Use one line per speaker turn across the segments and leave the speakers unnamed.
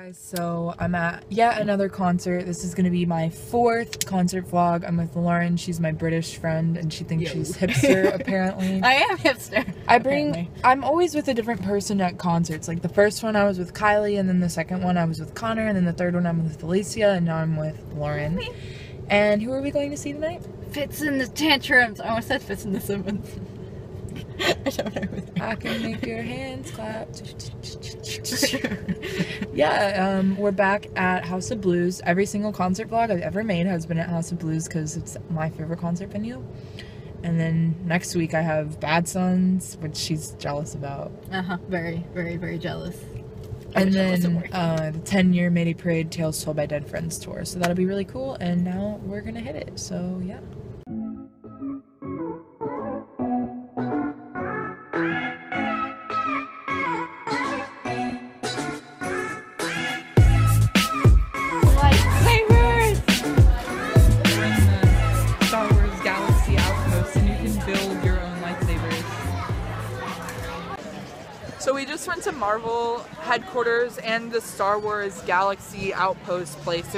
Guys, so I'm at yet another concert. This is going to be my 4th concert vlog. I'm with Lauren. She's my British friend and she thinks she's hipster apparently.
I am hipster.
I'm always with a different person at concerts. Like the first one I was with Kylie, and then the second one I was with Connor, and then the third one I'm with Alicia, and now I'm with Lauren. And who are we going to see tonight?
Fits in the Tantrums. I almost said Fits in the Simmons. I don't know.
I can make your hands clap. Yeah, we're back at House of Blues. Every single concert vlog I've ever made has been at House of Blues because it's my favorite concert venue. And then next week I have Bad Sons, which she's jealous about.
Very, very, very jealous.
And then the 10-year Mayday Parade Tales Told by Dead Friends tour. So that'll be really cool. And now we're gonna hit it. So yeah. So we just went to Marvel headquarters and the Star Wars Galaxy Outpost place.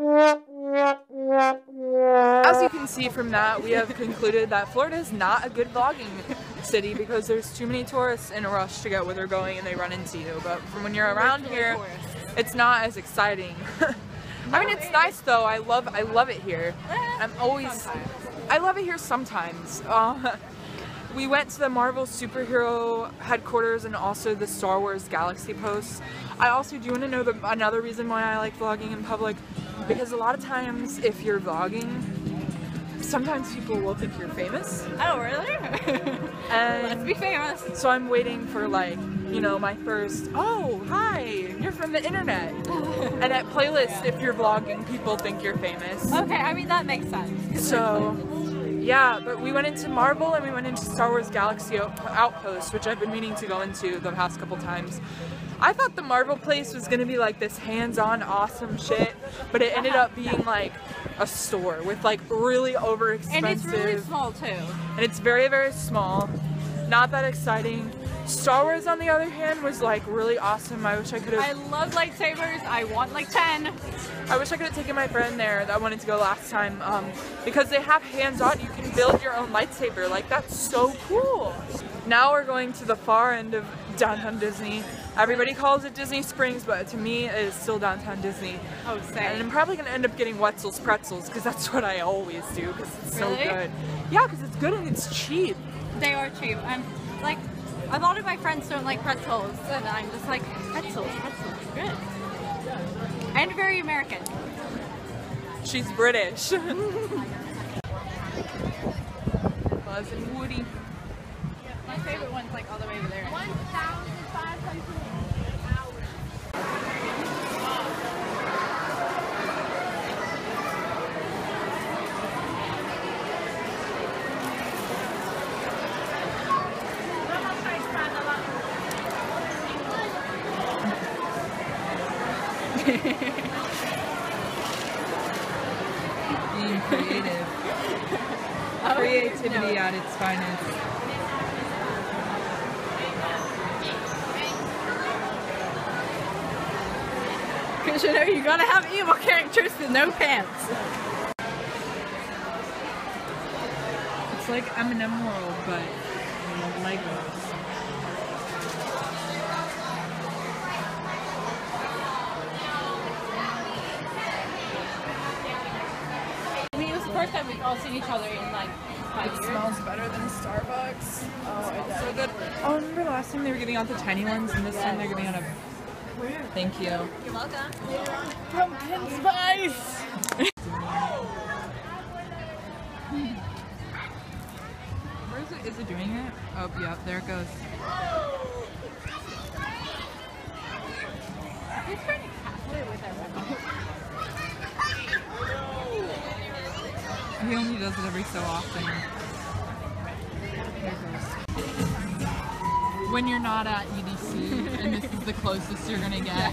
As you can see from that, we have concluded that Florida is not a good vlogging city because there's too many tourists in a rush to get where they're going and they run into you. But from when you're around here, it's not as exciting. I mean, it's nice though. I love it here. I love it here sometimes. We went to the Marvel superhero headquarters and also the Star Wars Galaxy Post. I also do want to know another reason why I like vlogging in public, because a lot of times if you're vlogging, sometimes people will think you're famous.
Oh, really?
And
let's be famous.
So I'm waiting for, like, you know, my first, oh, hi, you're from the internet. And at Playlist, if you're vlogging, people think you're famous.
Okay, I mean, that makes sense.
So, yeah, but we went into Marvel and we went into Star Wars Galaxy Outpost, which I've been meaning to go into the past couple times. I thought the Marvel place was gonna be like this hands-on awesome shit, but it ended up being like a store with like really overexpensive.
And it's really small too.
And it's very, very small. Not that exciting. Star Wars, on the other hand, was like really awesome. I wish I could have.
I love lightsabers. I want like 10.
I wish I could have taken my friend there that wanted to go last time, because they have hands-on. You can build your own lightsaber. Like, that's so cool. Now we're going to the far end of downtown Disney. Everybody calls it Disney Springs, but to me, it is still downtown Disney.
Oh, same.
And I'm probably gonna end up getting Wetzel's Pretzels because that's what I always do because it's so good. Yeah, because it's good and it's cheap.
They are cheap, and like a lot of my friends don't like pretzels, and I'm just like, pretzels, good. And very American.
She's British. Buzz and Woody.
My favorite one's like all the way over there. 1,500 hours.
Being creative. Creativity at its finest.
Because you know you gotta have evil characters with no pants.
It's like M&M World, but Legos.
First time we've all seen each other in like 5 years.
It smells better than Starbucks. Oh, it's so good. Oh, remember last time they were giving out the tiny ones, and this time they're giving out a. Thank you.
You're welcome.
Pumpkin spice. Where is it? Is it doing it? Oh, yeah. There it goes.
He's trying to tackle it with everyone.
He only does it every so often. There it goes. When you're not at EDC, and this is the closest you're gonna get.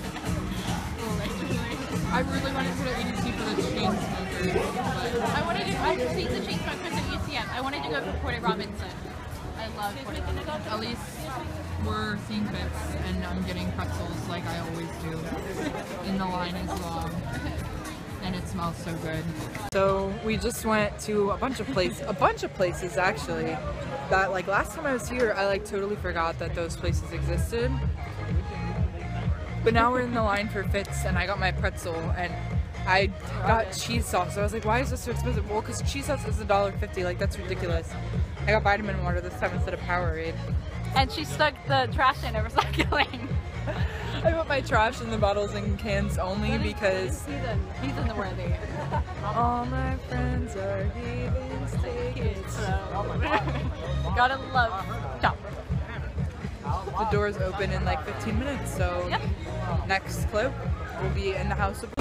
I really wanted to go to EDC for the chain smokers.
I've seen the chain smokers at UCM. I wanted to go to Porter Robinson. I love Puerto Rico.
At least we're seeing Fitz, and I'm getting pretzels like I always do. And the line is long, and it smells so good. So we just went to a bunch of places actually. That like last time I was here, I like totally forgot that those places existed. But now we're in the line for Fitz, and I got my pretzel, and I got cheese sauce. So I was like, why is this so expensive? Well, because cheese sauce is $1.50. Like, that's ridiculous. I got vitamin water this time instead of Powerade.
And she stuck the trash in her recycling.
I put my trash in the bottles and cans only because
He's in the worthy.
all my friends are heathens, take it slow.
Gotta love Chop.
The doors open in like 15 minutes, so
Yep.
next clip will be in the House of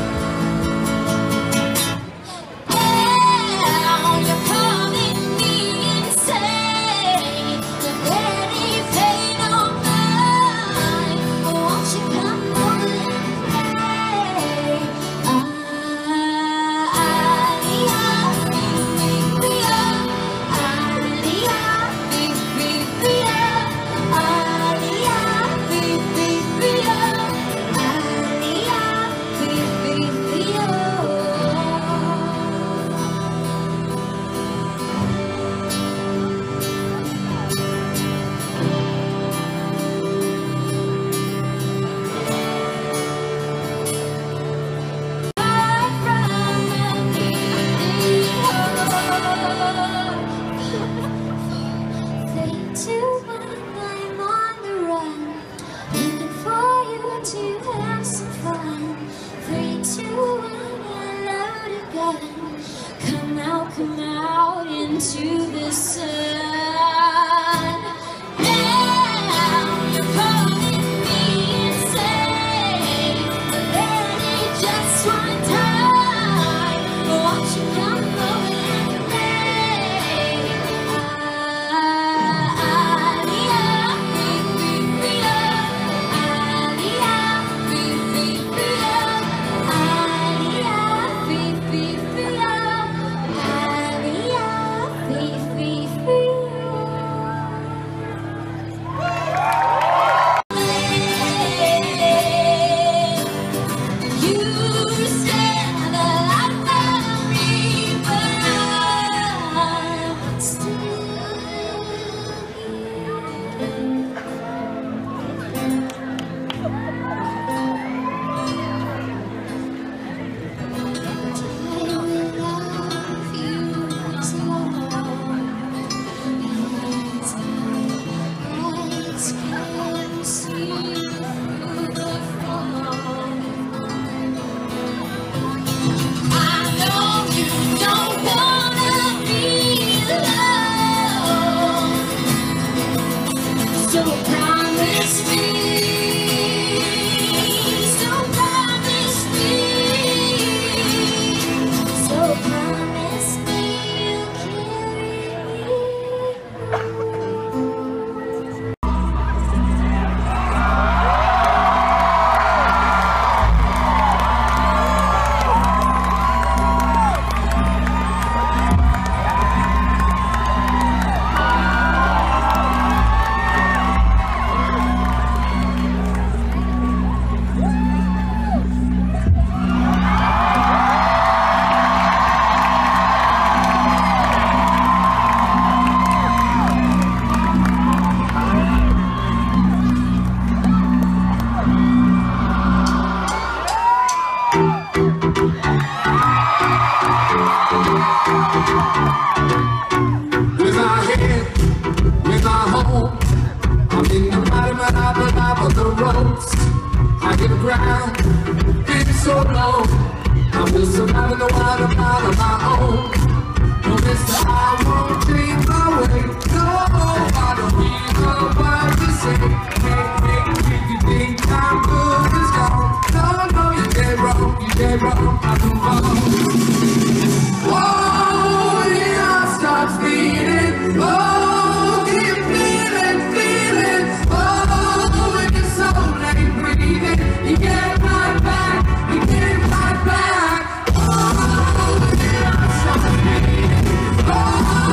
come out into the sun. Now you're calling me insane. Ready just one time. Won't you come over and play? Oh,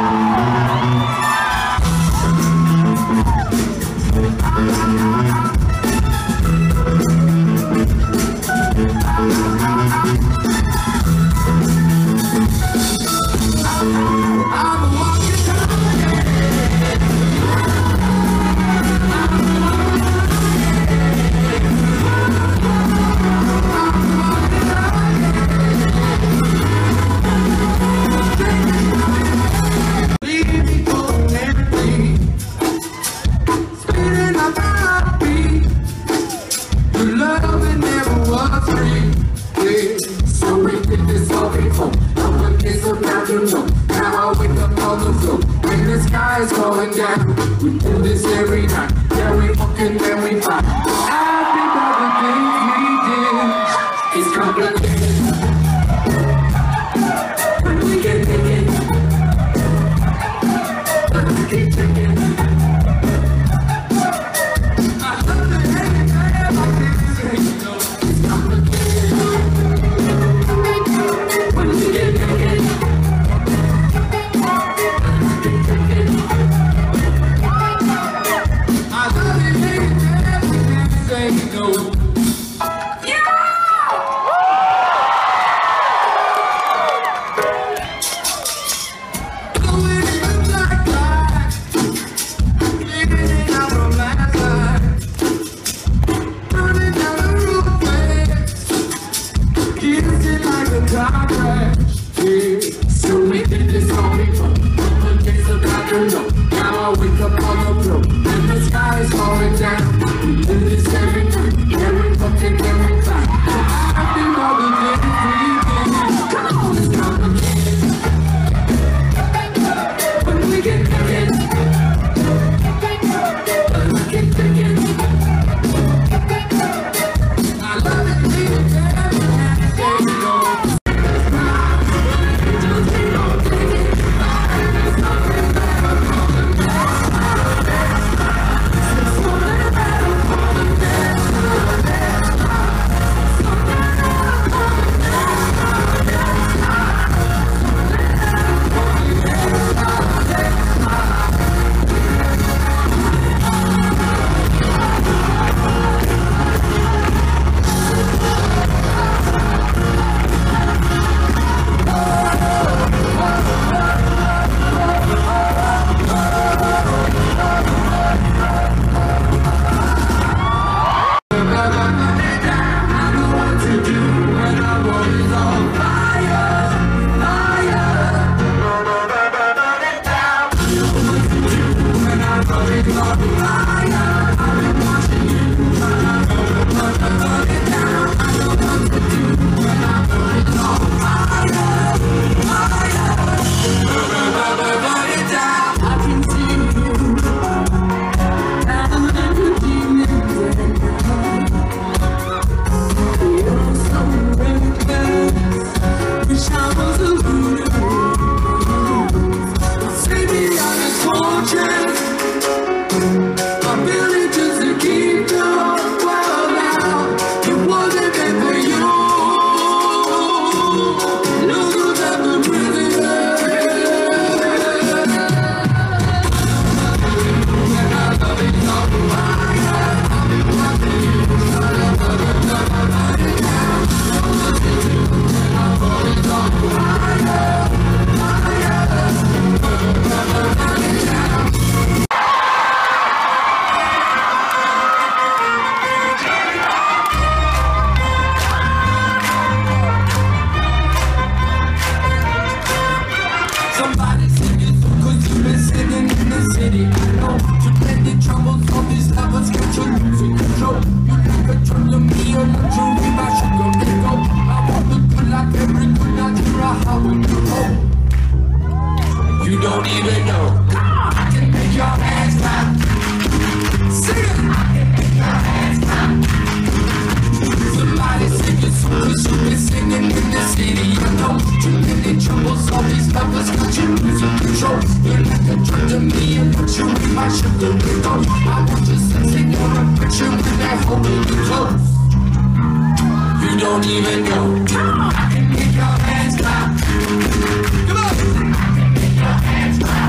I can make your hands clap. Come on. I can make your hands clap.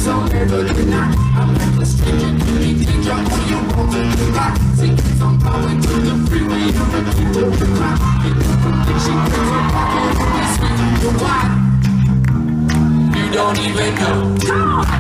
You don't even know. Come on!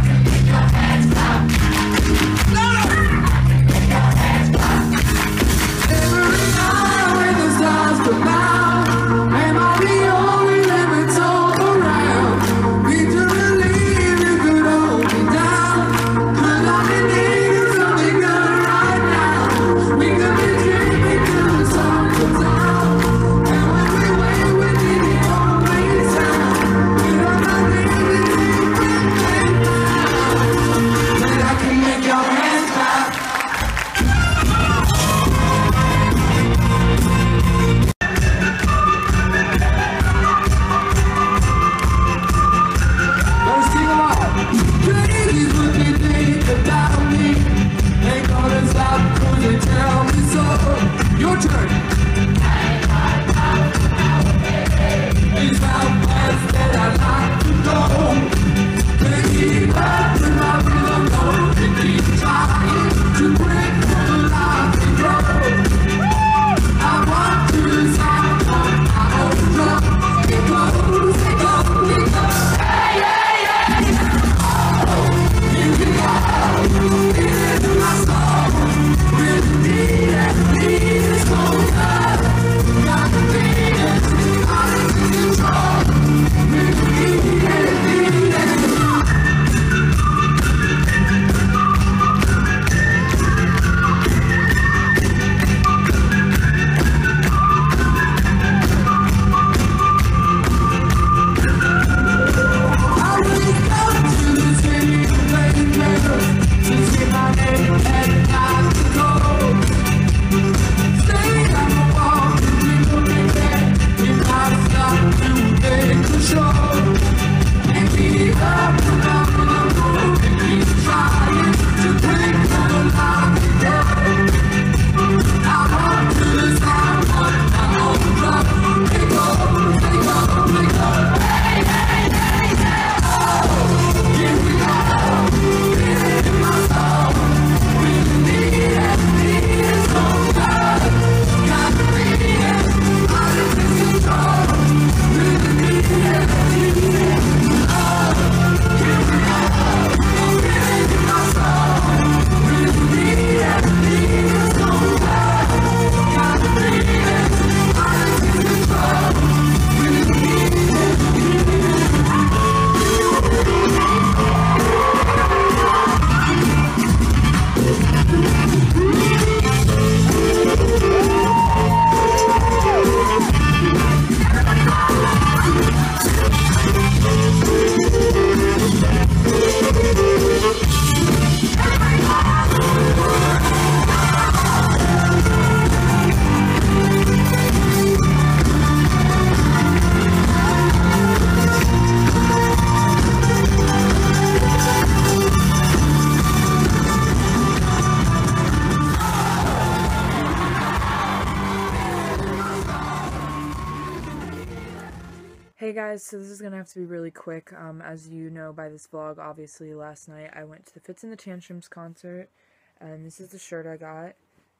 Hey guys, so this is gonna have to be really quick. As you know by this vlog, obviously last night I went to the Fitz and the Tantrums concert, and this is the shirt I got.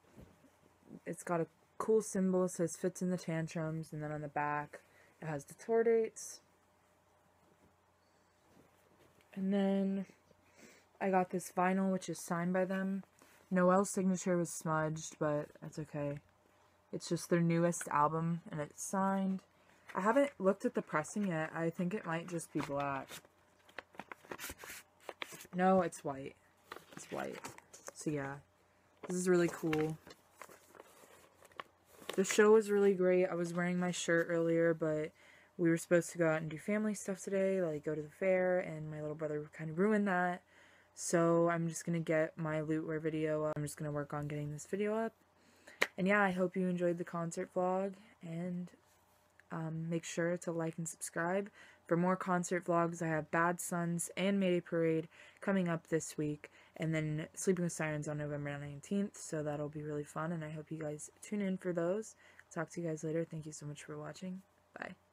It's got a cool symbol, it says Fitz and the Tantrums, and then on the back it has the tour dates. And then I got this vinyl, which is signed by them. Noelle's signature was smudged, but that's okay. It's just their newest album, and it's signed. I haven't looked at the pressing yet. I think it might just be black. No, it's white. It's white. So yeah, this is really cool. The show was really great. I was wearing my shirt earlier, but we were supposed to go out and do family stuff today, like go to the fair, and my little brother kind of ruined that. So I'm just going to get my loot wear video up. I'm just going to work on getting this video up. And yeah, I hope you enjoyed the concert vlog, and make sure to like and subscribe for more concert vlogs. I have Bad Sons and Mayday Parade coming up this week, and then Sleeping with Sirens on November 19th, so that'll be really fun, and I hope you guys tune in for those. Talk to you guys later. Thank you so much for watching. Bye.